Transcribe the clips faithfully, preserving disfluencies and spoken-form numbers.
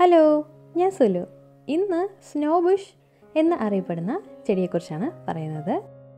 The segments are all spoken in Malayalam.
ഹലോ, ഞാൻ സുലു. ഇന്ന് സ്നോ ബുഷ് എന്ന് അറിയപ്പെടുന്ന ചെടിയെക്കുറിച്ചാണ് പറയുന്നത്.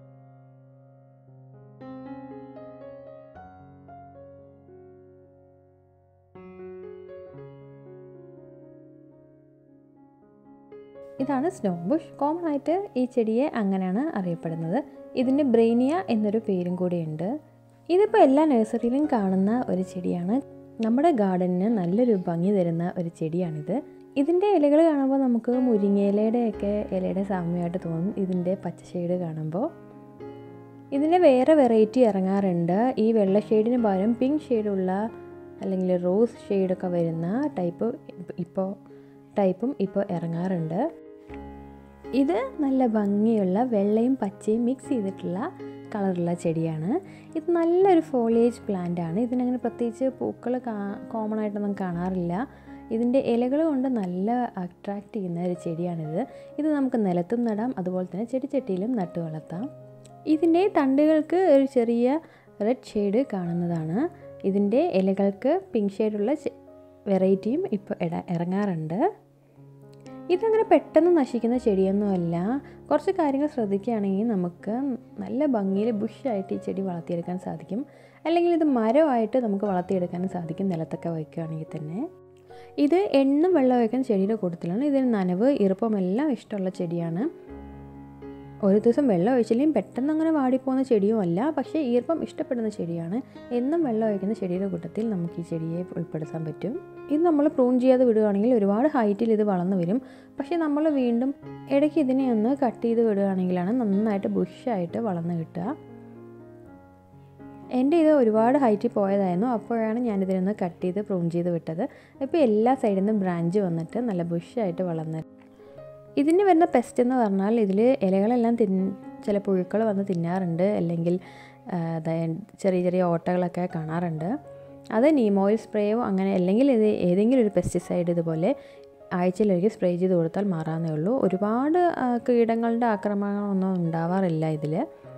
ഇതാണ് സ്നോ ബുഷ്. കോമൺ ആയിട്ട് ഈ ചെടിയെ അങ്ങനെയാണ് അറിയപ്പെടുന്നത്. ഇതിന് ബ്രെയിനിയ എന്നൊരു പേരും കൂടിയുണ്ട്. ഇതിപ്പോൾ എല്ലാ നഴ്സറിയിലും കാണുന്ന ഒരു ചെടിയാണ്. നമ്മുടെ ഗാർഡനിന് നല്ലൊരു ഭംഗി തരുന്ന ഒരു ചെടിയാണിത്. ഇതിൻ്റെ ഇലകൾ കാണുമ്പോൾ നമുക്ക് മുരിങ്ങയിലയുടെയൊക്കെ ഇലയുടെ സാമ്യമായിട്ട് തോന്നും ഇതിൻ്റെ പച്ച ഷെയ്ഡ് കാണുമ്പോൾ. ഇതിൻ്റെ വേറെ വെറൈറ്റി ഇറങ്ങാറുണ്ട്. ഈ വെള്ള ഷെയ്ഡിന് പകരം പിങ്ക് ഷെയ്ഡുള്ള അല്ലെങ്കിൽ റോസ് ഷെയ്ഡൊക്കെ വരുന്ന ടൈപ്പ് ഇപ്പോൾ ടൈപ്പും ഇപ്പോൾ ഇറങ്ങാറുണ്ട്. ഇത് നല്ല ഭംഗിയുള്ള വെള്ളയും പച്ചയും മിക്സ് ചെയ്തിട്ടുള്ള കളറുള്ള ചെടിയാണ്. ഇത് നല്ലൊരു ഫോളിയേജ് പ്ലാന്റ് ആണ്. ഇതിനങ്ങനെ പ്രത്യേകിച്ച് പൂക്കൾ കോമൺ ആയിട്ടൊന്നും കാണാറില്ല. ഇതിൻ്റെ ഇലകൾ കൊണ്ട് നല്ല അട്രാക്റ്റ് ചെയ്യുന്ന ഒരു ചെടിയാണിത്. ഇത് നമുക്ക് നിലത്തും നടാം, അതുപോലെ തന്നെ ചെടിച്ചട്ടിയിലും നട്ടു വളർത്താം. ഇതിൻ്റെ തണ്ടുകൾക്ക് ഒരു ചെറിയ റെഡ് ഷെയ്ഡ് കാണുന്നതാണ്. ഇതിൻ്റെ ഇലകൾക്ക് പിങ്ക് ഷെയ്ഡുള്ള വെറൈറ്റിയും ഇപ്പോൾ ഇട ഇറങ്ങാറുണ്ട്. ഇതങ്ങനെ പെട്ടെന്ന് നശിക്കുന്ന ചെടിയൊന്നുമല്ല. കുറച്ച് കാര്യങ്ങൾ ശ്രദ്ധിക്കുകയാണെങ്കിൽ നമുക്ക് നല്ല ഭംഗിയിൽ ബുഷായിട്ട് ഈ ചെടി വളർത്തിയെടുക്കാൻ സാധിക്കും. അല്ലെങ്കിൽ ഇത് മരമായിട്ട് നമുക്ക് വളർത്തിയെടുക്കാനും സാധിക്കും നിലത്തൊക്കെ വയ്ക്കുകയാണെങ്കിൽ തന്നെ. ഇത് എണ്ണും വെള്ളം വയ്ക്കുന്ന ചെടിയുടെ കൂട്ടത്തിലാണ്. ഇതിന് നനവ് ഈർപ്പമെല്ലാം ഇഷ്ടമുള്ള ചെടിയാണ്. ഒരു ദിവസം വെള്ളം ഒഴിച്ചില്ലെങ്കിൽ പെട്ടെന്ന് അങ്ങനെ വാടിപ്പോകുന്ന ചെടിയും അല്ല, പക്ഷേ ഈർപ്പം ഇഷ്ടപ്പെടുന്ന ചെടിയാണ്. എന്നും വെള്ളം ഒഴിക്കുന്ന ചെടിയുടെ കൂട്ടത്തിൽ നമുക്ക് ഈ ചെടിയെ ഉൾപ്പെടുത്താൻ പറ്റും. ഇത് നമ്മൾ പ്രൂൺ ചെയ്യാതെ വിടുകയാണെങ്കിൽ ഒരുപാട് ഹൈറ്റിൽ ഇത് വളർന്നു വരും. പക്ഷേ നമ്മൾ വീണ്ടും ഇടയ്ക്ക് ഇതിനെ ഒന്ന് കട്ട് ചെയ്ത് വിടുകയാണെങ്കിലാണ് നന്നായിട്ട് ബുഷായിട്ട് വളർന്നു കിട്ടുക. എൻ്റെ ഇത് ഒരുപാട് ഹൈറ്റിൽ പോയതായിരുന്നു. അപ്പോഴാണ് ഞാനിതിനൊന്ന് കട്ട് ചെയ്ത് പ്രൂൺ ചെയ്ത് വിട്ടത്. ഇപ്പോൾ എല്ലാ സൈഡിൽ നിന്നും ബ്രാഞ്ച് വന്നിട്ട് നല്ല ബുഷായിട്ട് വളർന്നു. ഇതിന് വരുന്ന പെസ്റ്റ് എന്ന് പറഞ്ഞാൽ ഇതിൽ ഇലകളെല്ലാം തിൻ ചില പുഴുക്കൾ വന്ന് തിന്നാറുണ്ട്, അല്ലെങ്കിൽ ചെറിയ ചെറിയ ഓട്ടകളൊക്കെ കാണാറുണ്ട്. അത് നീം ഓയിൽ സ്പ്രേയോ അങ്ങനെ അല്ലെങ്കിൽ ഇത് ഏതെങ്കിലും ഒരു പെസ്റ്റിസൈഡ് ഇതുപോലെ ആഴ്ചയിലൊരിക്കൽ സ്പ്രേ ചെയ്ത് കൊടുത്താൽ മാറാവുന്നേ ഉള്ളൂ. ഒരുപാട് കീടങ്ങളുടെ ആക്രമണങ്ങളൊന്നും ഉണ്ടാവാറില്ല ഇതിൽ.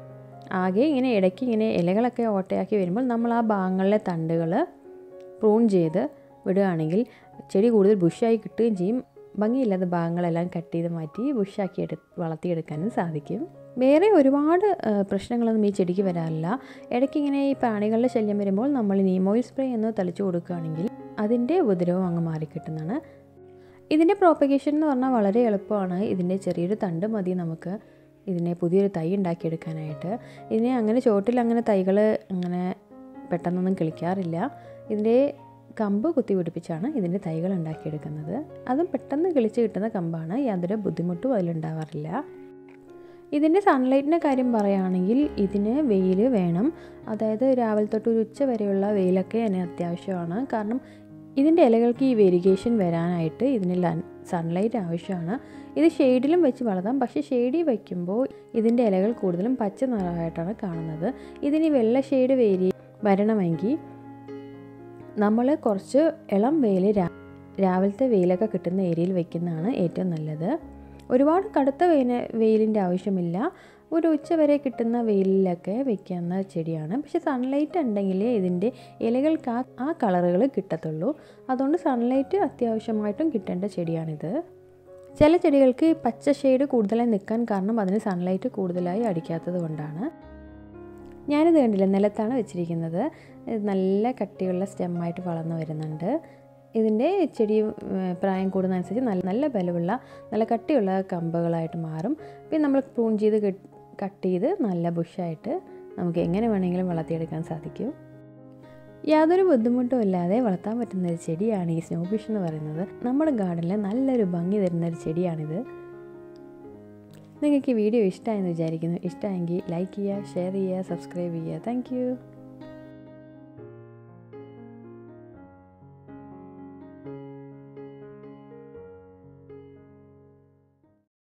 ആകെ ഇങ്ങനെ ഇടയ്ക്ക് ഇങ്ങനെ ഇലകളൊക്കെ ഓട്ടയാക്കി വരുമ്പോൾ നമ്മൾ ആ ഭാഗങ്ങളിലെ തണ്ടുകൾ പ്രൂൺ ചെയ്ത് വിടുകയാണെങ്കിൽ ചെടി കൂടുതൽ ബുഷായി കിട്ടുകയും ചെയ്യും. ഭംഗിയില്ലാത്ത ഭാഗങ്ങളെല്ലാം കട്ട് ചെയ്ത് മാറ്റി ബുഷാക്കി എടു വളർത്തിയെടുക്കാനും സാധിക്കും. വേറെ ഒരുപാട് പ്രശ്നങ്ങളൊന്നും ഈ ചെടിക്ക് വരാറില്ല. ഇടയ്ക്ക് ഇങ്ങനെ ഈ പ്രാണികളുടെ ശല്യം വരുമ്പോൾ നമ്മൾ നീം ഓയിൽ സ്പ്രേ എന്ന് തളിച്ചു കൊടുക്കുകയാണെങ്കിൽ അതിൻ്റെ ഉപദ്രവം അങ്ങ് മാറിക്കിട്ടുന്നതാണ്. ഇതിൻ്റെ പ്രോപ്പഗേഷൻ എന്ന് പറഞ്ഞാൽ വളരെ എളുപ്പമാണ്. ഇതിൻ്റെ ചെറിയൊരു തണ്ട് മതി നമുക്ക് ഇതിനെ പുതിയൊരു തൈ ഉണ്ടാക്കിയെടുക്കാനായിട്ട്. ഇതിനെ അങ്ങനെ ചുവട്ടിൽ അങ്ങനെ തൈകൾ അങ്ങനെ പെട്ടെന്നൊന്നും കിളിക്കാറില്ല. ഇതിൻ്റെ കമ്പ് കുത്തി പിടിപ്പിച്ചാണ് ഇതിൻ്റെ തൈകൾ ഉണ്ടാക്കിയെടുക്കുന്നത്. അതും പെട്ടെന്ന് കിളിച്ച് കിട്ടുന്ന കമ്പാണ്. യാതൊരു ബുദ്ധിമുട്ടും അതിലുണ്ടാവാറില്ല. ഇതിൻ്റെ സൺലൈറ്റിൻ്റെ കാര്യം പറയുകയാണെങ്കിൽ ഇതിന് വെയിൽ വേണം. അതായത് രാവിലെ തൊട്ട് ഒരു ഉച്ച വരെയുള്ള വെയിലൊക്കെ അതിന് അത്യാവശ്യമാണ്. കാരണം ഇതിൻ്റെ ഇലകൾക്ക് ഈ വെരിഗേഷൻ വരാനായിട്ട് ഇതിന് സൺലൈറ്റ് ആവശ്യമാണ്. ഇത് ഷെയ്ഡിലും വെച്ച് വളർത്താം, പക്ഷേ ഷെയ്ഡിൽ വയ്ക്കുമ്പോൾ ഇതിൻ്റെ ഇലകൾ കൂടുതലും പച്ച നിറമായിട്ടാണ് കാണുന്നത്. ഇതിന് വെള്ള ഷെയ്ഡ് വേരി വരണമെങ്കിൽ നമ്മൾ കുറച്ച് ഇളം വെയിൽ രാവിലത്തെ വെയിലൊക്കെ കിട്ടുന്ന ഏരിയയിൽ വയ്ക്കുന്നതാണ് ഏറ്റവും നല്ലത്. ഒരുപാട് കടുത്ത വെയിൽ വെയിലിൻ്റെ ആവശ്യമില്ല. ഒരു ഉച്ച വരെ കിട്ടുന്ന വെയിലിലൊക്കെ വയ്ക്കുന്ന ചെടിയാണ്. പക്ഷേ സൺലൈറ്റ് ഉണ്ടെങ്കിൽ ഇതിൻ്റെ ഇലകൾക്ക് ആ ആ കളറുകൾ കിട്ടത്തുള്ളൂ. അതുകൊണ്ട് സൺലൈറ്റ് അത്യാവശ്യമായിട്ടും കിട്ടേണ്ട ചെടിയാണിത്. ചില ചെടികൾക്ക് പച്ച ഷെയ്ഡ് കൂടുതലായി നിൽക്കാൻ കാരണം അതിന് സൺലൈറ്റ് കൂടുതലായി അടിക്കാത്തത് കൊണ്ടാണ്. ഞാനിത് കണ്ടില്ല, നിലത്താണ് വെച്ചിരിക്കുന്നത്. നല്ല കട്ടിയുള്ള സ്റ്റെമ്മായിട്ട് വളർന്നു വരുന്നുണ്ട്. ഇതിൻ്റെ ചെടി പ്രായം കൂടുന്നതനുസരിച്ച് നല്ല നല്ല ബലമുള്ള നല്ല കട്ടിയുള്ള കമ്പുകളായിട്ട് മാറും. പിന്നെ നമ്മൾ പ്രൂൺ ചെയ്ത് കട്ട് ചെയ്ത് നല്ല ബുഷായിട്ട് നമുക്ക് എങ്ങനെ വേണമെങ്കിലും വളർത്തിയെടുക്കാൻ സാധിക്കും. യാതൊരു ബുദ്ധിമുട്ടും ഇല്ലാതെ വളർത്താൻ പറ്റുന്ന ഒരു ചെടിയാണ് ഈ സ്നോ ബുഷ് എന്ന് പറയുന്നത്. നമ്മുടെ ഗാർഡനിൽ നല്ലൊരു ഭംഗി തരുന്ന ഒരു ചെടിയാണിത്. നിങ്ങൾക്ക് ഈ വീഡിയോ ഇഷ്ടമായെന്ന് വിചാരിക്കുന്നു. ഇഷ്ടമെങ്കിൽ ലൈക്ക് ചെയ്യുക, ഷെയർ ചെയ്യുക, സബ്സ്ക്രൈബ് ചെയ്യുക. താങ്ക്